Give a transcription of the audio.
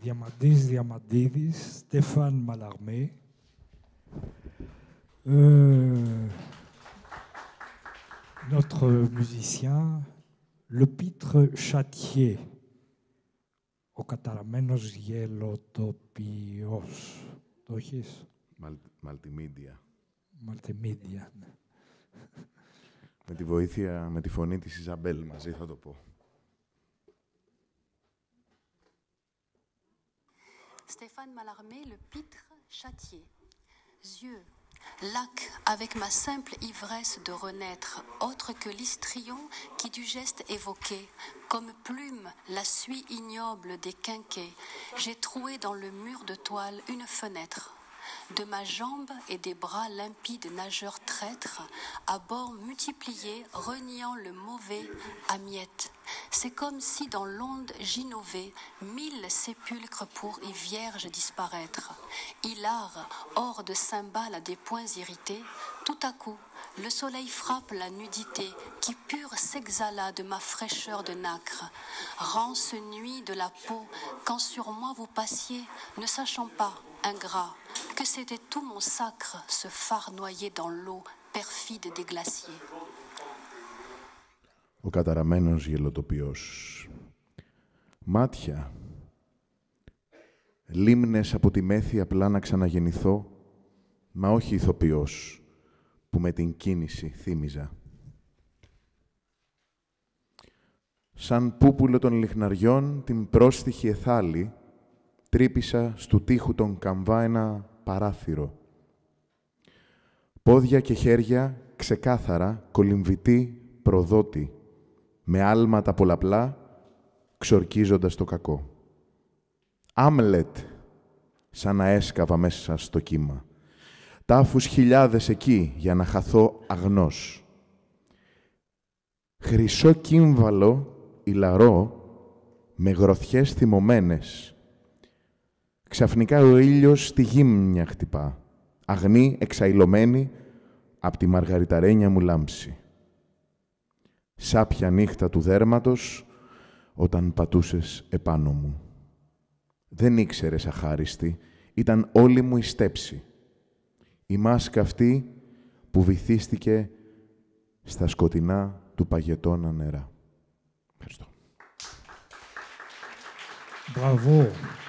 Diamandidis, Stéphane Mallarmé. Notre musicien, le pitre Châtier, ο καταραμένος γελοτοπιός. Το έχεις? Multimedia. Multimedia. Με τη βοήθεια, με τη φωνή της Ιζαμπέλ μαζί θα το πω. Stéphane Mallarmé, le pitre Châtier. Yeux, lac avec ma simple ivresse de renaître, autre que l'histrion qui du geste évoqué, comme plume la suie ignoble des quinquets, j'ai troué dans le mur de toile une fenêtre. De ma jambe et des bras limpides nageurs traîtres, à bord multipliés, reniant le mauvais à miettes. C'est comme si dans l'onde j'innovais 1000 sépulcres pour y vierges disparaître. Hilar, hors de cymbales à des points irrités, tout à coup, le soleil frappe la nudité qui pure s'exhala de ma fraîcheur de nacre. Rance nuit de la peau, quand sur moi vous passiez, ne sachant pas, ingrat, que c'était tout mon sacre, ce phare noyé dans l'eau perfide des glaciers. Ο καταραμένος γελοτοπιός. Μάτια. Λίμνες από τη μέθη απλά να ξαναγεννηθώ, μα όχι ηθοποιός, που με την κίνηση θύμιζα. Σαν πούπουλο των λιχναριών, την πρόστιχη εθάλη, τρύπησα στου τοίχου τον καμβά ένα παράθυρο. Πόδια και χέρια ξεκάθαρα, κολυμβητή, προδότη, με άλματα πολλαπλά, ξορκίζοντας το κακό. Άμλετ, σαν να έσκαβα μέσα στο κύμα. Τάφους χιλιάδες εκεί, για να χαθώ αγνός. Χρυσό κύμβαλο, ηλαρό, με γροθιές θυμωμένες. Ξαφνικά ο ήλιος στη γύμνια χτυπά, αγνή, εξαϊλωμένη, απ' τη μαργαριταρένια μου λάμψη. Σάπια νύχτα του δέρματος, όταν πατούσες επάνω μου. Δεν ήξερες αχάριστη, ήταν όλη μου η στέψη. Η μάσκα αυτή που βυθίστηκε στα σκοτεινά του παγετώνα νερά. Ευχαριστώ. Μπράβο.